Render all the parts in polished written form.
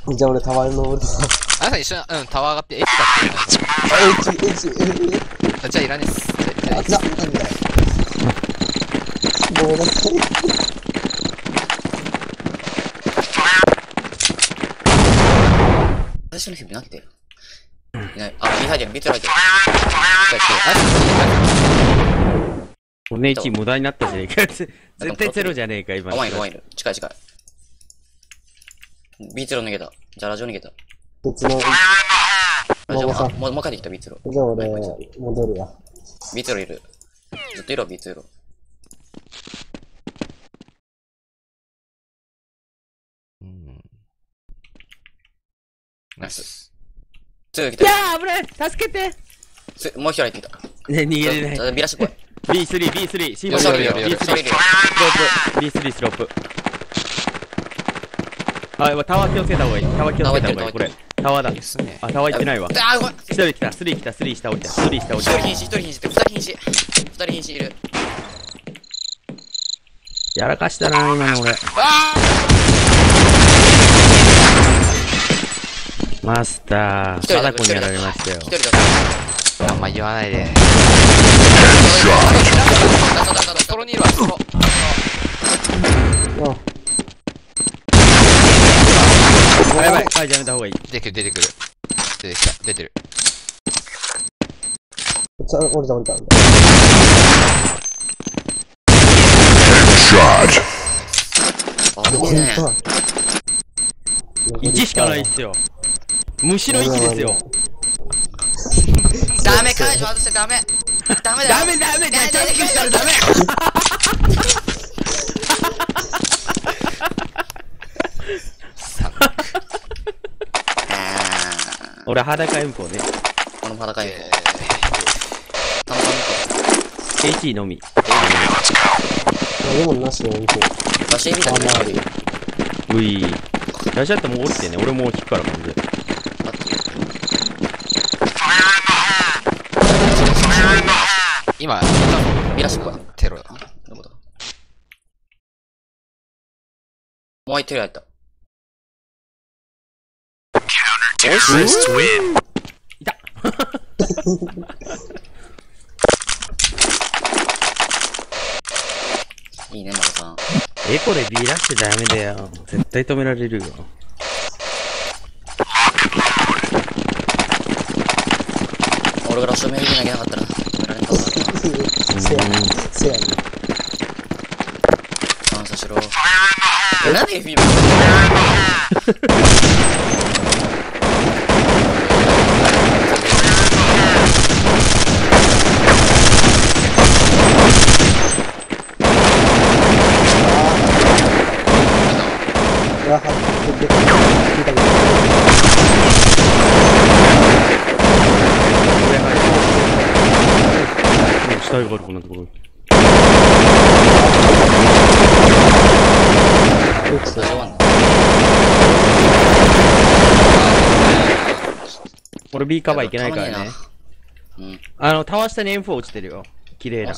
じゃあ俺タワーに登るさ。 あなた一緒に、タワー上がって H だって。じゃあいらねえっす。 なんだよ。ごめんなさい。 私の日々なってる。いない。あ、ビハイデル、ビトライト。 おねえち無駄になったじゃねえか。絶対ゼロじゃねえか、今。 ワイル。近い。ビーツロ逃げた。じゃあラジオ逃げた。 別の、 ラジオもう帰ってきた、ビーツロ。 じゃあ俺、戻るわ。 ビーツロいる。ずっといろ、ビーツロ。ナイス。2来た。 いやー、危ない助けてもう一人入ってきた。 ね、逃げれない。 ビラしてこい。 B3、シーよし、 バーよし、 B3、スロープ。B3、スロープ。あ、タワー気をつけた方がいい。タワー気をつけた方がいい。これ。タワーだ。あ、タワー行ってないわ。 あ、ごめん。 1人来た、3下降りた。3下降りた。 1人瀕死、2人瀕死いる。 やらかしたな、今の俺。マスター、貞子にやられましたよ。 あんま言わないで。ストロにいるわ、ストロ。 やばい、はい、やめた方がいい。 出てくる。出てる。 降りた。 1しかないっすよ。むしろ1ですよ。 ダメ、解除外してダメだよ。 ダメじゃあチャレンジしたらダメ俺裸 M4 ね。 俺も裸 M4。 HE のみ。 でもなしで M4。 わしみたいな。 うい。大丈夫だったらもう降りてね。俺もう引くから感じ。 今、 ミラシクはテロだ。 どこだ。もう一人入った。 いたいいね、マコさん。 エコで B ラッシュダメだよ。絶対止められるよ。 俺がラッシュメールに投げなかったら止められなかった。 せやね。 感謝しろ。なんでフィーバ死体があるこんなところ。俺 B カバーいけないからね。タワー下に M4 落ちてるよ。綺麗な。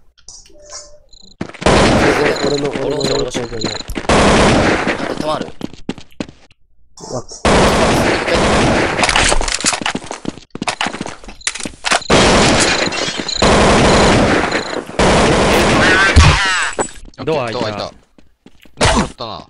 俺のたまる。 ドア開いた。 なんかあったな。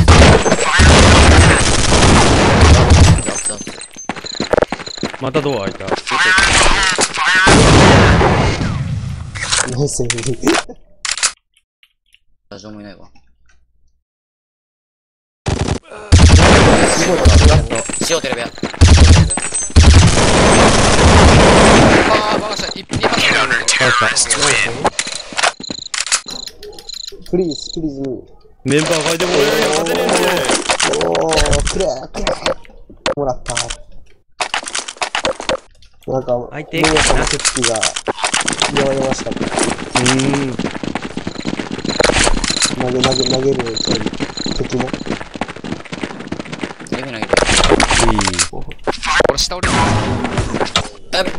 またドア開いた。 ナイスエビ。 ラジオもいないわ。塩テレビや。 バカした。2発プリーズ。 メンバーがいてもらえるよ。勝てねえんで。 おー、くれもらった。なんか、 相手目の手つきが弱しかった。投げる敵も。 テレビ投げる。 俺下降りる。 やべ。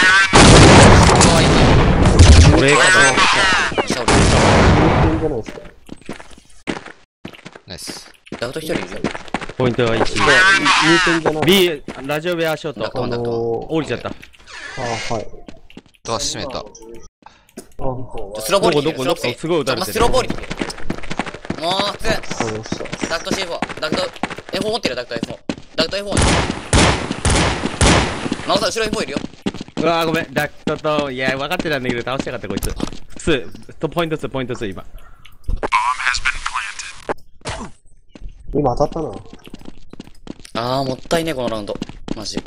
俺か下降りる。 じゃないですか。 ナイス。 ダウト一人いる。 ポイントが1。 ミーティングじゃない。 B、ラジオ部屋ショート。 ダクトンダクトン。 降りちゃった。 あ、はい。 ドア閉めた。 あ、 スローボールどこすごい撃たれてるスローボールもう、普通。 そうそう。 ダクト C4。ダクト、F4 持ってるよ、ダクト F4。ダクト F4。マウス後ろ F4 いるよ。 うわーごめん。ダクトと、いや、分かってたんだけど、倒したかったこいつ。ポイント2、ポイント2、今。 今当たったな。 あー、もったいね、このラウンド。マジで。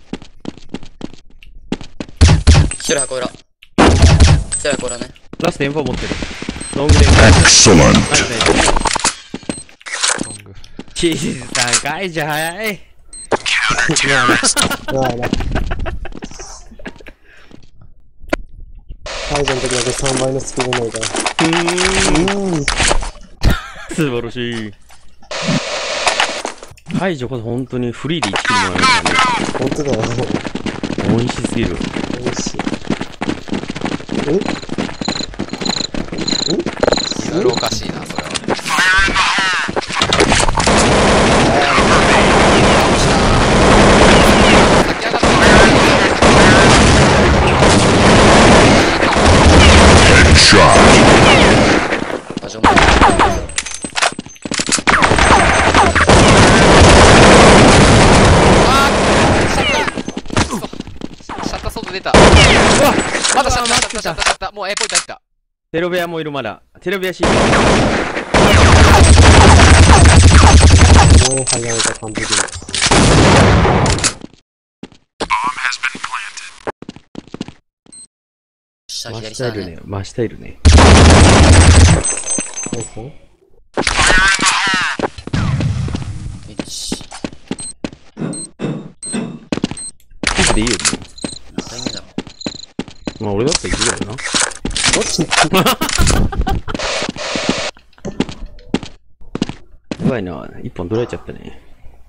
一人箱裏。一人箱裏ね。 ラスト M4 持ってる。ロングレンジ。 Excellent. ナイスナイロング。 ス。チーズさん、解除早い。 ないな。解除の時だけ3倍のスピードになるから。 素晴らしい。解除こそ本当にフリーで1キロもらえるからね。 本当だよ。 美味しすぎる。 美味しい。 いろいろおかしいな、それは。先上がった。 Headshot. ラジオも。 シャッター外出た。まだシャッター、シャッター。もう A ポイント入った。 テロ部屋もいるまだ。テロ部屋 C。 もう早いが完璧だ。 下真左下ね。 下いるね。真下いるね。 そうそう。 1。 キスでいいよ、 何回目だろう。 まあ俺だったら行くけどな。 どっちやばいな。一本取られちゃったね。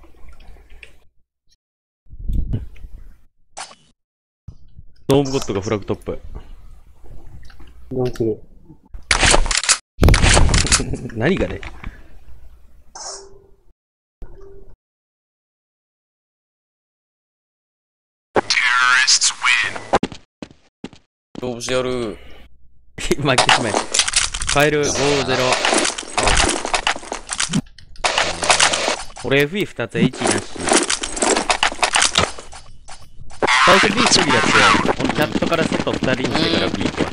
ノーブゴットがフラグトップ。 4キル。 何がね。 勝負してやる。 負けてしまえ。ファイル50。俺 FE2 つ H なし。最初 B 一人だって、このチャットから外2人にしてから B 行くわ。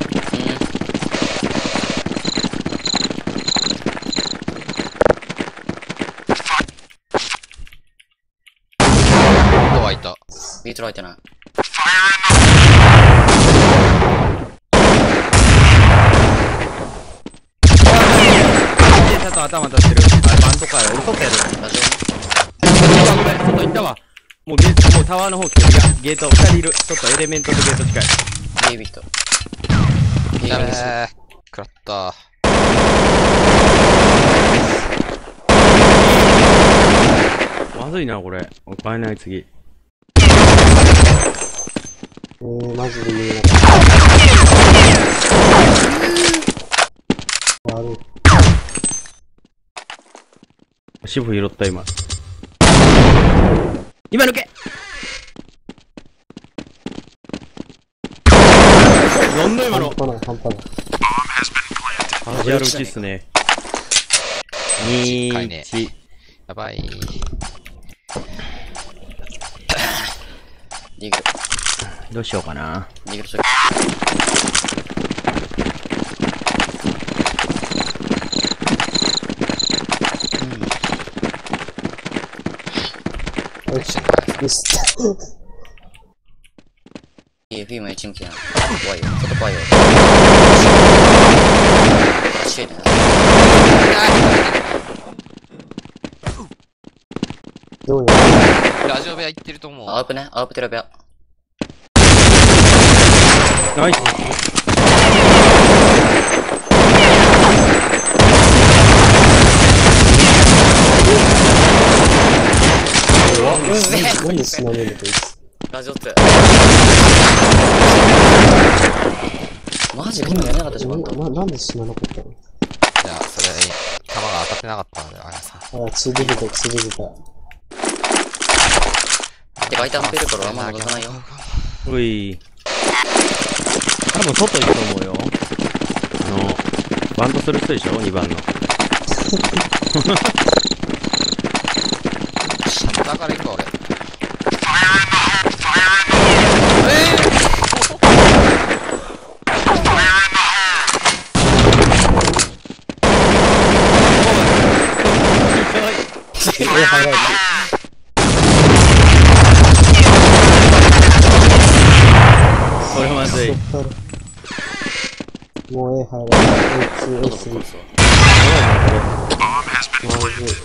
ドア開いた。 ビートライてない。 ちょっと頭当たってる。あれ、バントかよ。俺外やる。 ラジごめん、外行ったわ。もうゲート、もうタワーの方来てる。いや、ゲート2人いる。外、エレメントとゲート近い。 オ、デイビット。 やべー。食らった。 まずいな、これ。買えない、次。 マジで見えなかった。悪い。 シフ拾った、今。今抜けなんだ今の半端ない、半端ない。 アジアル打ちっすね。2、1。 やばい。 ディグル。 どうしようかな。 ディグルしとけ。 よし。ミスった。 FE も H 向きやな。怖いよ。外怖いよ。足入れな。 どうよ。 ラジオ部屋行ってると思う。 アウプね。アウプテラベア。 ナイス。 うぜなんで死なねえのこいつ。 ラジオ2。マジこんなのやれなかったじゃん、ほんと。 なんで死ななかったの？ いや、それ、弾が当たってなかったので、あれさ。 あ、血出てた、血出てた。 てか相手のペルからあんま戻さないよ。 うい。多分外行くと思うよ。バントする人でしょ ?2 番の。 シャッターから行くわ俺。 これまずい。 もう入らない。 どうぞどうぞ。 まずい。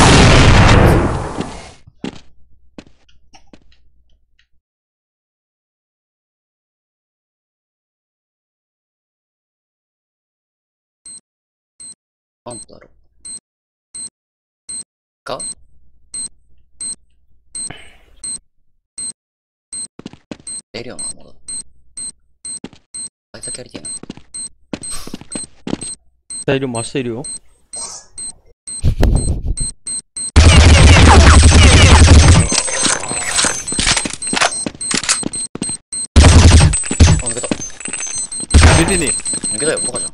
なんだろう。か出るよな、まだ。あいつだけやりてえな。 大量増しているよ。 あ、抜けた。 出てね抜けたよ、バカじゃん。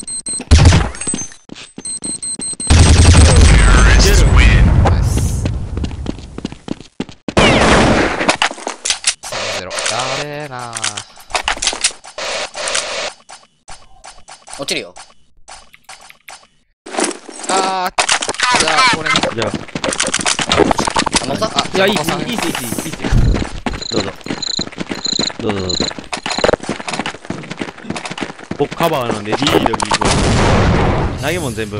ナイス。3-0。やべえなぁ。 落ちるよ。 あー、じゃあ、これね。 じゃあ、またあ、いや、いいっす、いいっす、いいっす、いいっす。どうぞ。どうぞどうぞ。僕カバーなんで、リードビー投げ物全部。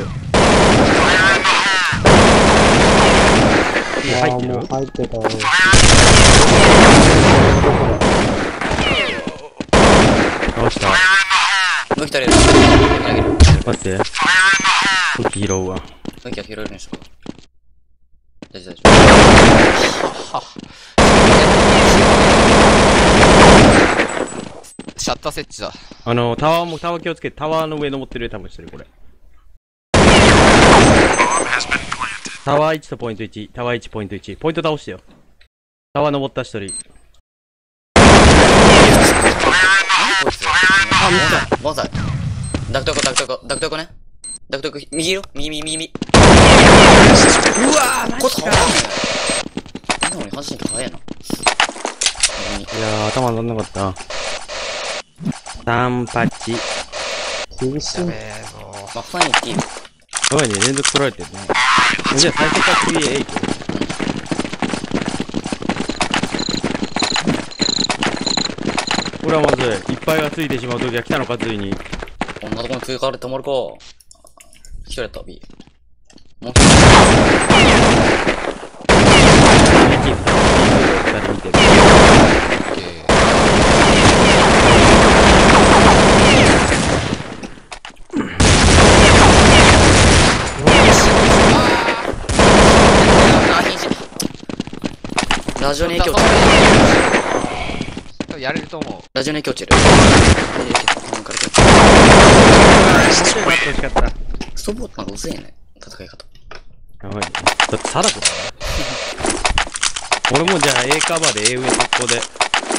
いや、入ってるもう入ってたよ。 倒した。 向き取れる。 待って。武器拾うわ。 向きは拾えるんでしょ。大丈夫大丈シャッター設置だ。 タワー気をつけて、タワーの上登ってる多分してる、これ。タワー1とポイント1、タワー1ポイント1。ポイント倒してよ。タワー登った一人。 夫。こいつ。 あ、見つかボンサイ。ダクト横ね。ダクト横、右いる右。 うわー、 こいつ早いね。なのに話して早いな。 いやー、頭なんなかった。38。 厳しい。 やべえぞマッファイン行っていいよ。 おいね、連続取られてるね。じゃあ最初から次へ行く。これはまずい。いっぱいがついてしまうときは北の勝つに。 こんなとこに追加で止まるか。一人やった、B。もう一人。 2人見てる。 オッケー。 ラジオに影響落ちる。 やれると思う。 ラジオに影響落ちる。 惜しかった。 ストボートなんか薄いね。戦い方。 やばい。だって貞子だな。俺もじゃあ A カバーで A 上速攻で。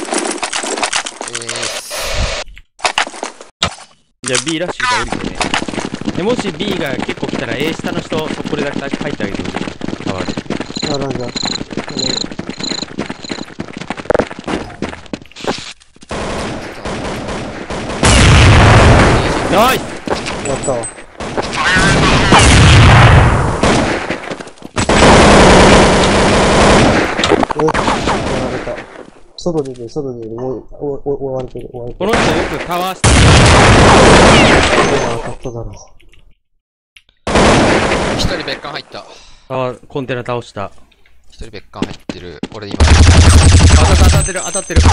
じゃあ B ラッシュが降りてね。でもし B が結構来たら A 下の人、そこでだけ入ってあげてほしい。カバーで。 あ、なんだ。 ナイスやったわ。やられた。外出てる、もう、追われてる。 この人よくタワーして当たっただろ一人別館入った。 タワー、コンテナ倒した。 一人別館入ってる。俺今。 当たってる。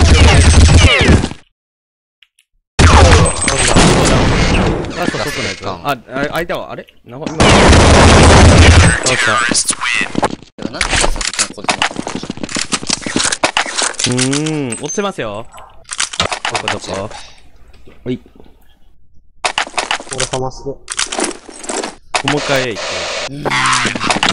ラスト外のやつか。あ、開いたわ。あれなんか今。倒した。 なんでさっきここで止まったの？ 落ちてますよ。どこおい。 俺ハマスで。 もう一回行って。